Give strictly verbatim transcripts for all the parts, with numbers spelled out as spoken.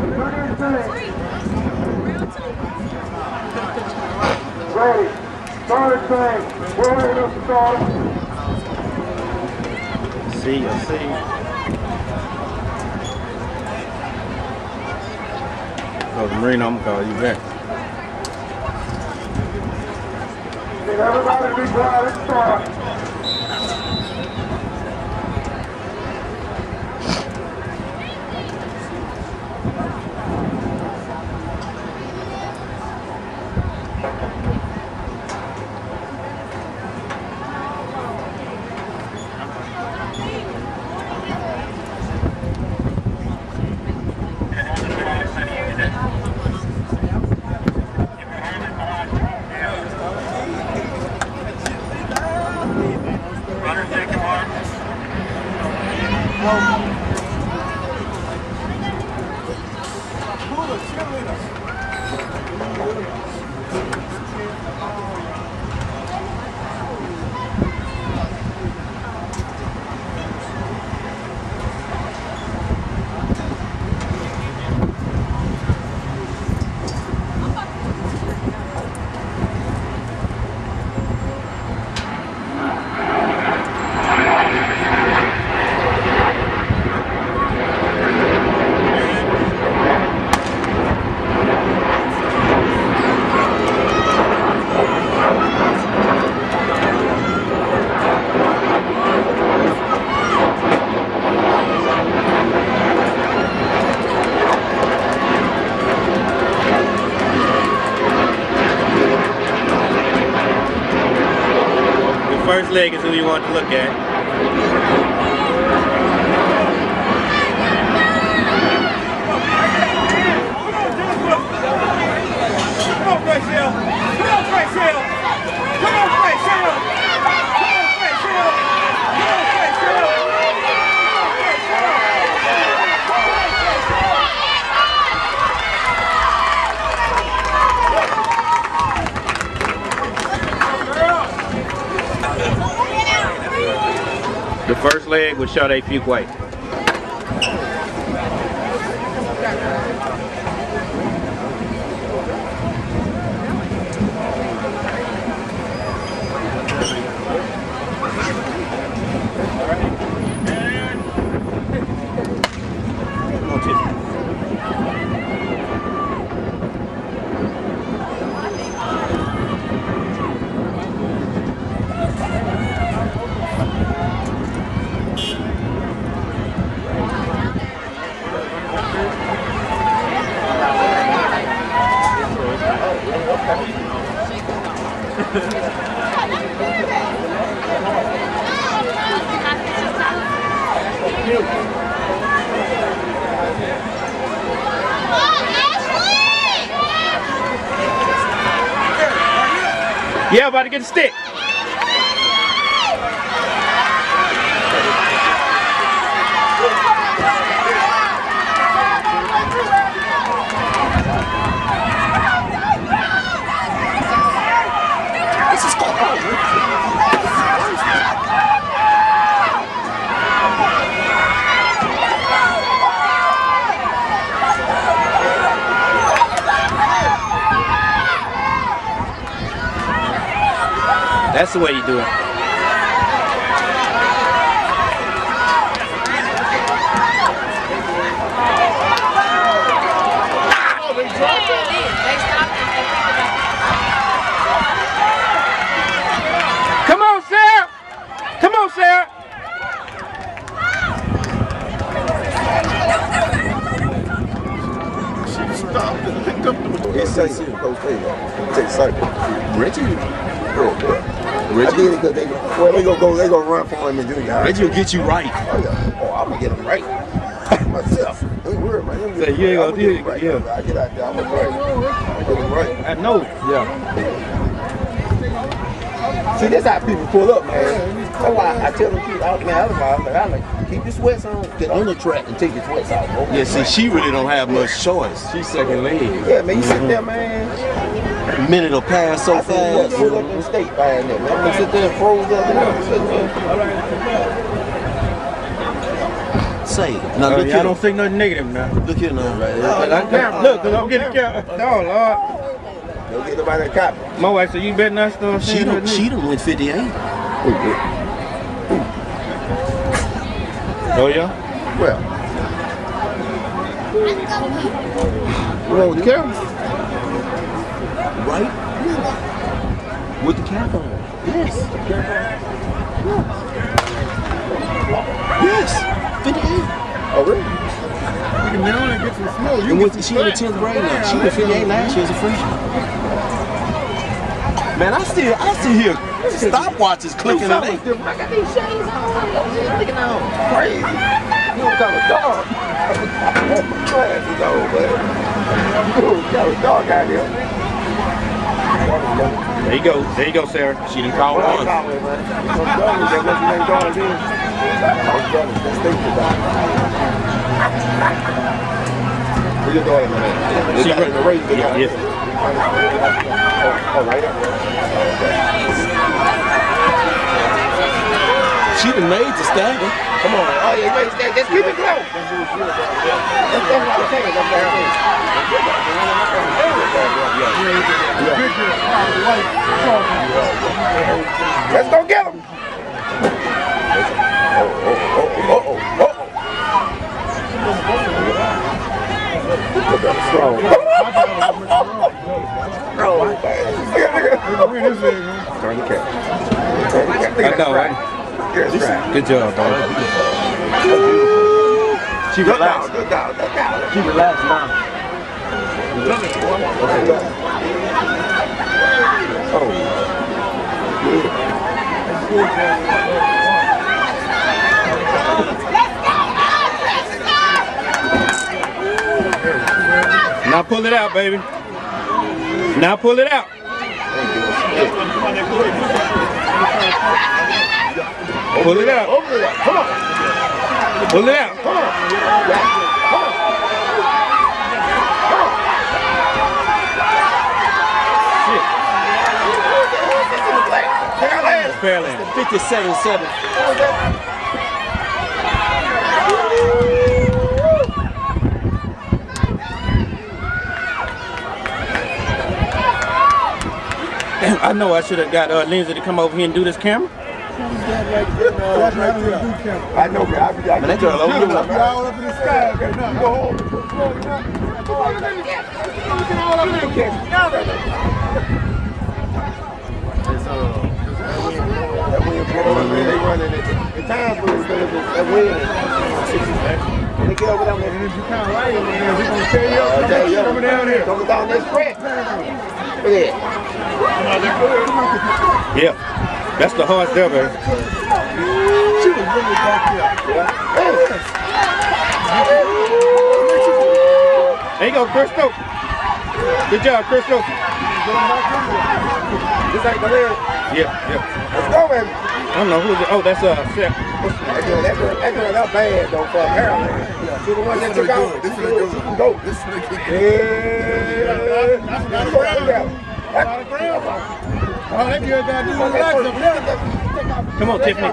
Ready. Starter train. We're ready to start. See, I see. Call the Marine, I'm gonna call you back. Everybody be quiet. Let's start. First leg is who you want to look at. Come on, Fresh Hill! Come on, Fresh Hill! Come on, Fresh Hill! Come on, Fresh Hill! Come on, Fresh Hill! The first leg was Sade Fuqua. Come on, Tiffany. Yeah, about to get the stick. This is called That's the way you do it. Come on, Sarah! Come on, Sarah! It's safe. Take sight. Reggie. Reggie. I did it because they, well, they gonna go, they gonna run for him and do it. Reggie will get you right. Oh, yeah. Oh, I'm gonna get him right myself. Ain't worried, man. Say, you ain't gonna do it. Right. Yeah. I get out there, I'm gonna right. I'm gonna get him right. I know. Yeah. See, that's how people pull up, man. That's why I tell them, keep out, man. Otherwise, like, I like, keep your sweats on, get on the track and take your sweats out. Bro. Yeah, see, she really don't have much choice. She's second leg. Yeah, man, you sit there, man. A minute will pass so I said, what, fast. pull up in state behind there, man. I'm gonna sit there and froze up and say. Now Uh, look I here. don't think nothing negative now. Look here now, right? Uh, look, cause I'm getting camera. No, Lord. Don't get nobody a copy. My wife said, you better not start She saying done, nothing. she done went fifty-eight. Oh, yeah? Well. You want the camera? Right? With the cap on. Yes. Yes. fifty-eight. Oh, really? You can now and get some smoke. You And get with, some she in the crack. tenth grade now. She was fifty-eight last year as a freshman. Man, I still, I still hear stopwatches clicking and they. I got these shades on. Looking out. Crazy. You don't got a dog. Class is old, man. You got a dog out here. There you go. There you go, Sarah. She didn't call Well, one. man. Some dogs that let you ain't going in. Those brothers, that's thinking about it. Where your daughter, man? They She got in the race. They got yes. Oh, oh, right up. She done made the stagger. Come on. Oh, yeah, wait, stay. Just keep it close. That's what I'm saying. That's what I'm saying. Let's go get him. Oh, oh, oh, oh, oh, oh. Strong. Turn the cat. I know, right? Good job, dog. She Good relaxed. dog, good dog, good dog. She relaxed now. Oh. Now pull it out, baby. Now pull it out. Pull it out. Over there. Come on. Pull it out. Come on. Come on. Fairland. fifty-seven seven. Damn, I know I should have got uh, Lindsay to come over here and do this camera. That's not how we do camera. I know, man. I be, I Man, that girl over You there. be all up in the sky. Okay, now go home. All up in the that wind blowing, man. They running it. The times when it's that wind. They get over there, man. And if you count right over there, we're going to tell you up. Okay, yo. Coming down here. Coming down that stretch. Look at that. Yeah, that's the horse there, baby. She was really back there. Yeah. There you go, Crystal. Good job, Crystal. This ain't the lyric. Yeah, yeah. Let's go, man. I don't know who's it. Oh, that's uh, Seth. That girl, that girl, that girl, that bad though for apparently. She the one that took out. This is the go. This is the yeah. That's not a ground. That's not a ground. All that girl got to do is relax up there. Come on, Tiffany.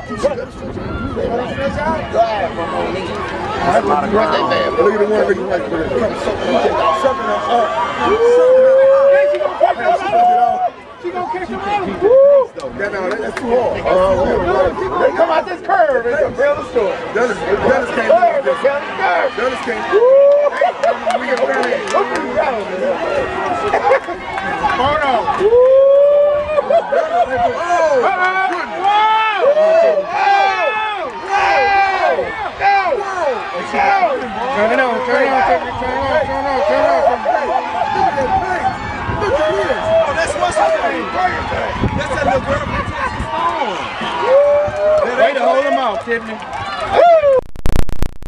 That's a lot of ground. Look at the one looking like sucking her up. She gonna catch him out. Yeah, no, that's too hard. Uh, they come out this curve. It's a real story. Dennis, Dennis came out this curve. Dennis came. We get over there. Hold on. Turn it on, turn it on, turn it on, turn it on, turn it on, turn it on. Look at this. Oh, that's what's happening. That's that little girl from Texas. Way to hold them off, Tiffany.